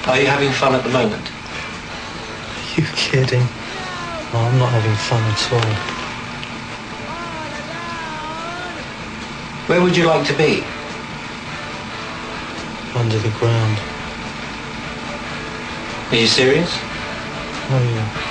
Are you having fun at the moment? Are you kidding? No, I'm not having fun at all. Where would you like to be? Under the ground. Are you serious? Oh, yeah.